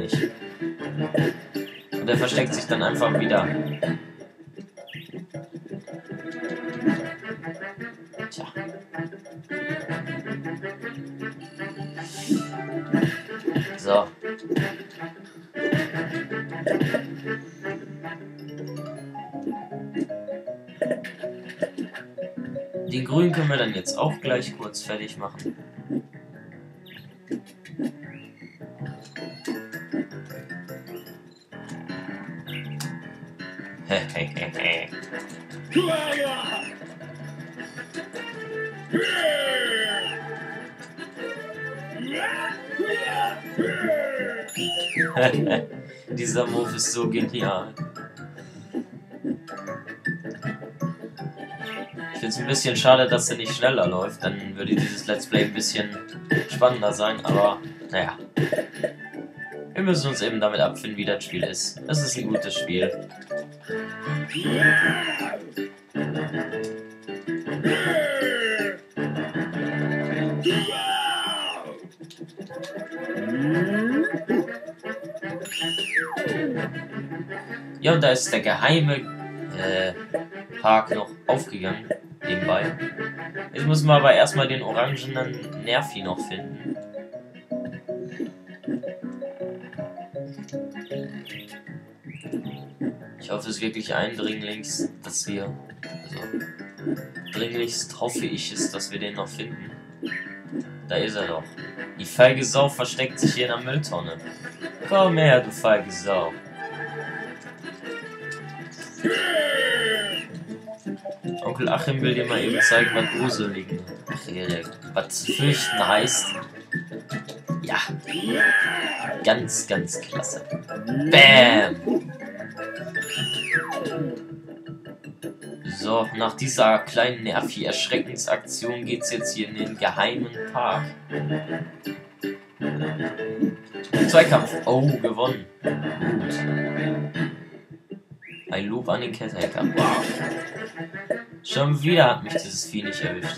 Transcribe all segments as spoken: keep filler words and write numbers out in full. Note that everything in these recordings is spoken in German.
nicht. Und er versteckt sich dann einfach wieder. Tja. So. Den Grün können wir dann jetzt auch gleich kurz fertig machen. Hehehehe. Dieser Move ist so genial. Ich finde es ein bisschen schade, dass er nicht schneller läuft. Dann würde dieses Let's Play ein bisschen spannender sein. Aber naja. Wir müssen uns eben damit abfinden, wie das Spiel ist. Es ist ein gutes Spiel. Ja, und da ist der geheime äh, Park noch aufgegangen, nebenbei. Jetzt müssen wir aber erstmal den orangenen Nervi noch finden. Ich hoffe es wirklich eindringlichst, dass wir, also dringlichst hoffe ich es, dass wir den noch finden. Da ist er doch. Die feige Sau versteckt sich hier in der Mülltonne. Komm her, du feige Sau. Onkel Achim will dir mal eben zeigen, was Gruseligen, was fürchten heißt. Ja. Ganz, ganz klasse. Bam! So, nach dieser kleinen Nervi-Erschreckensaktion geht's jetzt hier in den geheimen Park. Zweikampf. Oh, gewonnen. Gut. Ein Lob an den Kettenhacker. Wow. Schon wieder hat mich dieses Vieh nicht erwischt.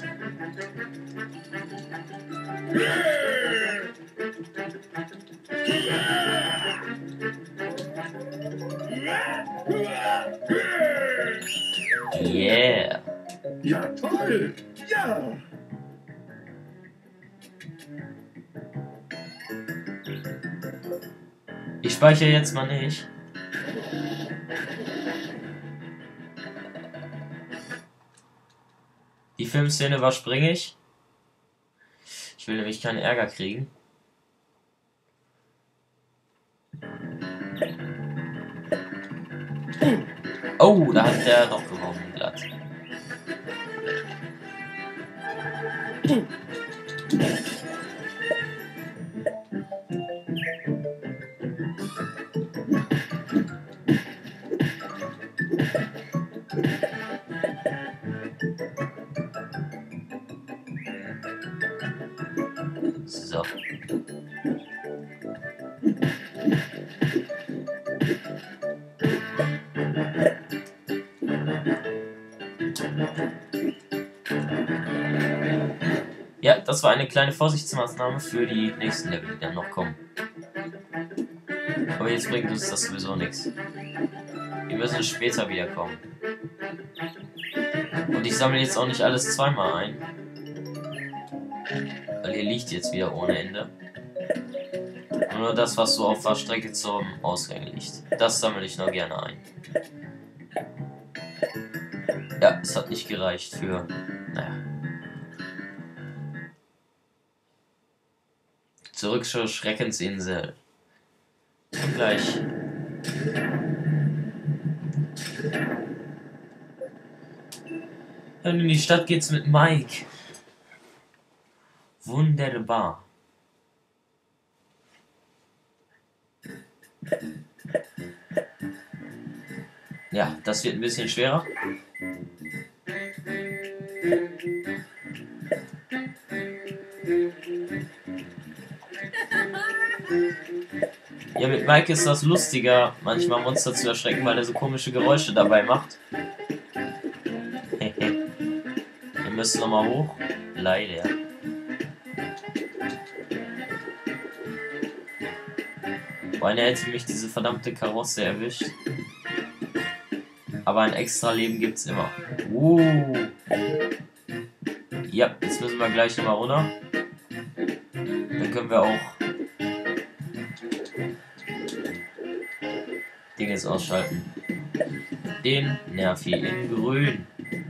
Yeah. Ja, toll. Ja. Ich speichere jetzt mal nicht. Die Filmszene überspringe ich. Ich will nämlich keinen Ärger kriegen. Oh, da hat der doch gewonnen, glatt. So. Ja, das war eine kleine Vorsichtsmaßnahme für die nächsten Level, die dann noch kommen. Aber jetzt bringt uns das sowieso nichts. Wir müssen später wiederkommen. Und ich sammle jetzt auch nicht alles zweimal ein. Weil hier liegt jetzt wieder ohne Ende. Nur das, was so auf der Strecke zum Ausgang liegt. Das sammle ich nur gerne ein. Ja, es hat nicht gereicht für... Naja. Zurück zur Schreckensinsel. Und gleich. Und in die Stadt geht's mit Mike. Wunderbar. Ja, das wird ein bisschen schwerer. Ja, mit Mike ist das lustiger, manchmal Monster zu erschrecken, weil er so komische Geräusche dabei macht. Wir müssen nochmal hoch. Leider. Meine hätte mich diese verdammte Karosse erwischt. Aber ein extra Leben gibt's immer. Uh. Ja, jetzt müssen wir gleich nochmal runter. Dann können wir auch Dinges ausschalten. Den Nervi in grün.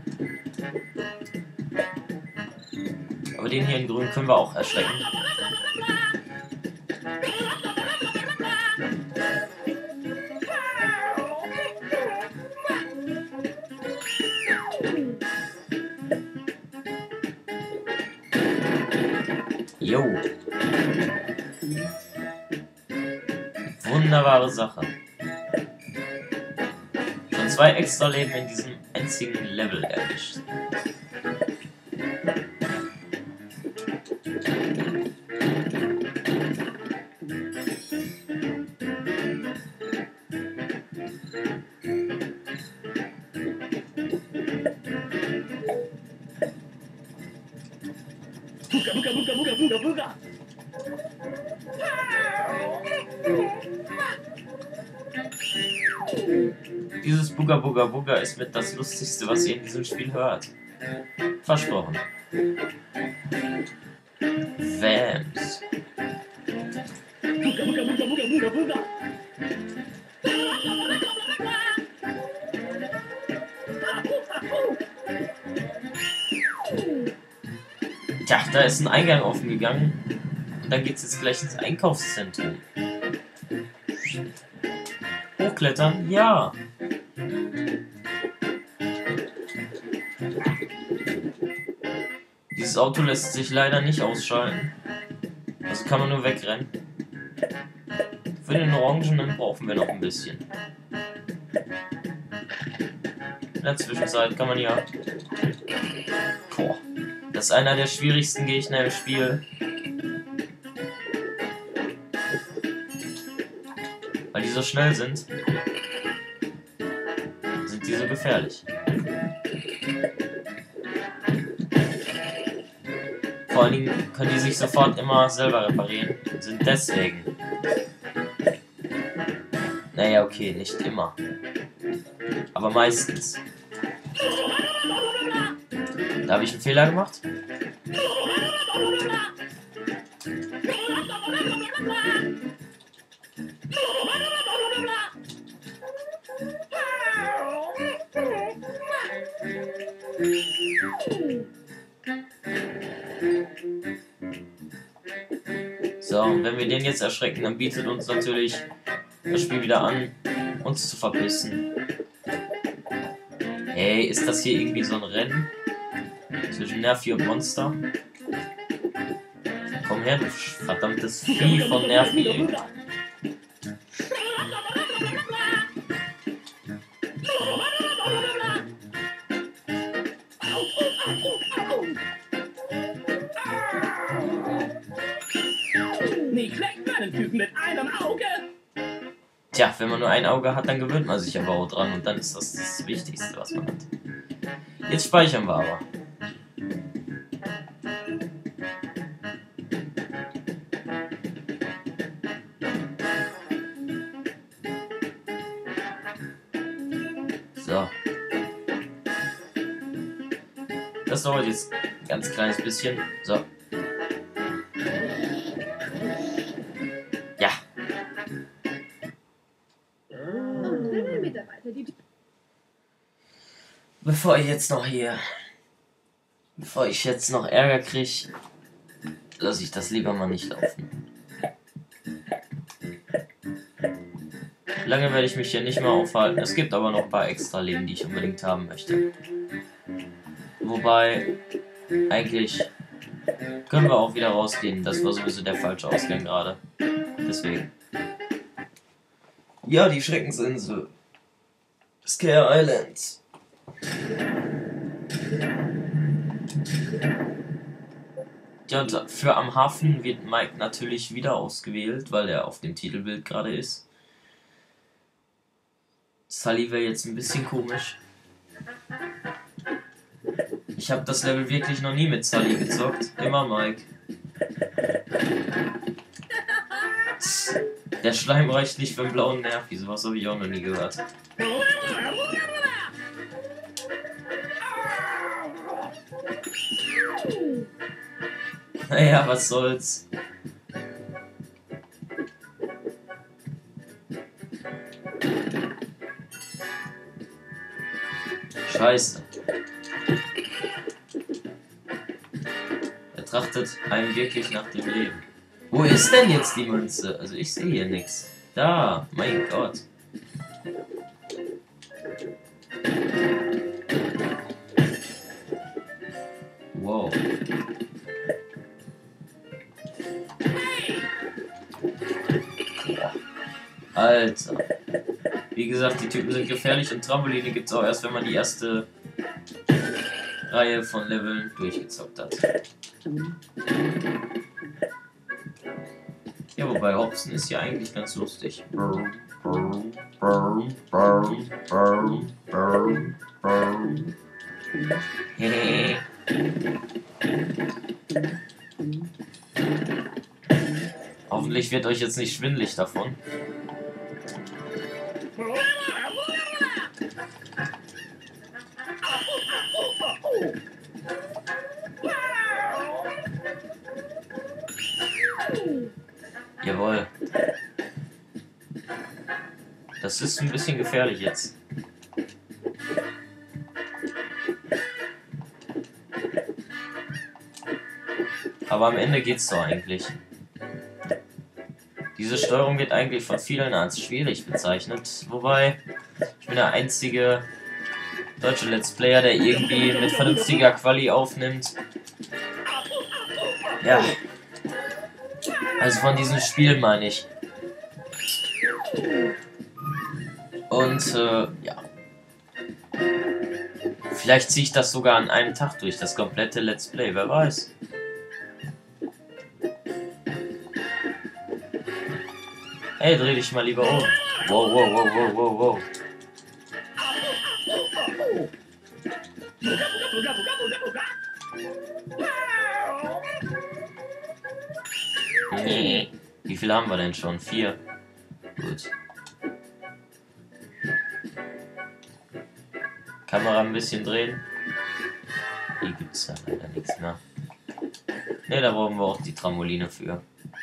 Aber den hier in grün können wir auch erschrecken. Jo. Wunderbare Sache. Schon zwei extra Leben in diesem einzigen Level erwischt. Buga, buga, buga, buga, buga. Dieses Buga Buga Buga ist mit das Lustigste, was ihr in diesem Spiel hört. Versprochen. Vamps. Buga, buga, buga, buga, buga, buga. Tja, da ist ein Eingang offen gegangen. Und dann geht's jetzt gleich ins Einkaufszentrum. Hochklettern? Ja. Dieses Auto lässt sich leider nicht ausschalten. Also kann man nur wegrennen. Für den Orangenen brauchen wir noch ein bisschen. In der Zwischenzeit kann man ja... Boah. Das ist einer der schwierigsten Gegner im Spiel. Weil die so schnell sind, sind die so gefährlich. Vor allen Dingen können die sich sofort immer selber reparieren und sind deswegen... Naja, okay, nicht immer. Aber meistens. Da habe ich einen Fehler gemacht. So, und wenn wir den jetzt erschrecken, dann bietet uns natürlich das Spiel wieder an, uns zu verpissen. Hey, ist das hier irgendwie so ein Rennen? Zwischen Nervi und Monster? Komm her, du verdammtes Vieh von Nervi, ey. Nicht schlecht, einen Typen mit einem Auge. Tja, wenn man nur ein Auge hat, dann gewöhnt man sich aber auch dran und dann ist das das Wichtigste, was man hat. Jetzt speichern wir aber. So. Das dauert jetzt ein ganz kleines bisschen. So. Ja. Bevor ich jetzt noch hier... Bevor ich jetzt noch Ärger kriege, lasse ich das lieber mal nicht laufen. Lange werde ich mich hier nicht mehr aufhalten. Es gibt aber noch ein paar extra Leben, die ich unbedingt haben möchte. Wobei, eigentlich können wir auch wieder rausgehen. Das war sowieso der falsche Ausgang gerade. Deswegen. Ja, die Schreckensinsel. Scare Island. Ja, und für am Hafen wird Mike natürlich wieder ausgewählt, weil er auf dem Titelbild gerade ist. Sully wäre jetzt ein bisschen komisch. Ich habe das Level wirklich noch nie mit Sully gezockt. Immer Mike. Der Schleim reicht nicht für einen blauen Nervi. Sowas habe ich auch noch nie gehört. Naja, was soll's. Scheiße. Er trachtet einem wirklich nach dem Leben. Wo ist denn jetzt die Münze? Also ich sehe hier nichts. Da, mein Gott. Wow. Boah. Alter. Wie gesagt, die Typen sind gefährlich und Trampoline gibt es auch erst, wenn man die erste Reihe von Leveln durchgezockt hat. Ja, wobei Hopsen ist ja eigentlich ganz lustig. Hoffentlich wird euch jetzt nicht schwindelig davon. Jawohl. Das ist ein bisschen gefährlich jetzt. Aber am Ende geht's doch eigentlich. Diese Steuerung wird eigentlich von vielen als schwierig bezeichnet. Wobei, ich bin der einzige deutsche Let's Player, der irgendwie mit vernünftiger Quali aufnimmt. Ja. Also von diesem Spiel meine ich. Und äh, ja. Vielleicht ziehe ich das sogar an einem Tag durch, das komplette Let's Play, wer weiß. Hey, dreh dich mal lieber um. Wow, wow, wow, wow, wow, wow. Nee. Wie viele haben wir denn schon? Vier. Gut. Kamera ein bisschen drehen. Hier gibt's ja leider nichts mehr. Ne, da brauchen wir auch die Trampoline für.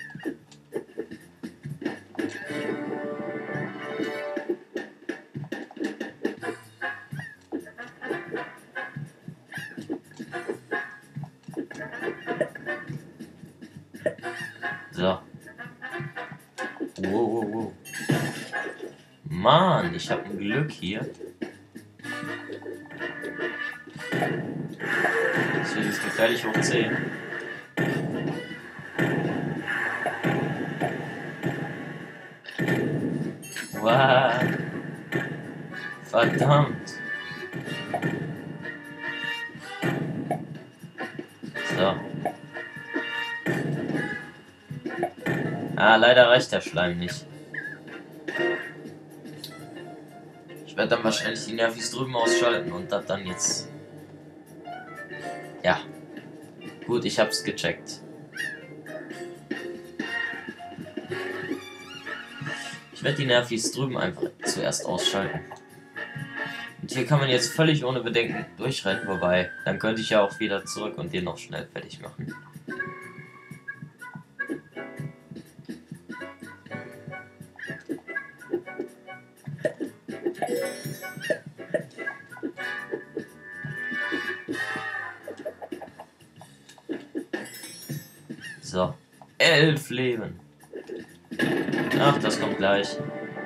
So. Wow, wow, wow. Mann, ich habe ein Glück hier. Das wird jetzt gefährlich hoch zehn. Wow. Verdammt. So. Ah, leider reicht der Schleim nicht. Ich werde dann wahrscheinlich die Nervis drüben ausschalten und das dann jetzt... Ja. Gut, ich hab's gecheckt. Ich werde die Nervis drüben einfach zuerst ausschalten. Und hier kann man jetzt völlig ohne Bedenken durchrennen, wobei, dann könnte ich ja auch wieder zurück und den noch schnell fertig machen. So, elf Leben. Ach, das kommt gleich.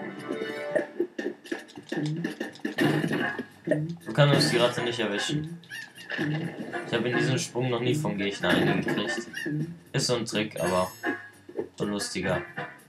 So kann uns die Ratte nicht erwischen. Ich habe in diesem Sprung noch nie vom Gegner einen gekriegt. Ist so ein Trick, aber so lustiger.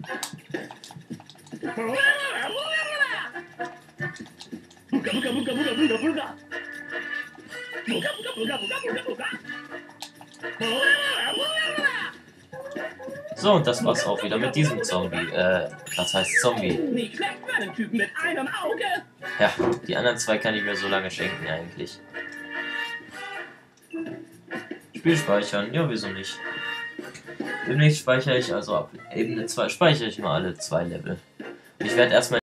So, und das war's auch wieder mit diesem Zombie. Äh, was heißt Zombie? Nicht schlecht für einen Typen mit einem Auge. Ja, die anderen zwei kann ich mir so lange schenken eigentlich. Spiel speichern, ja, wieso nicht? Demnächst speichere ich, also ab Ebene zwei speichere ich mal alle zwei Level. Ich werde erstmal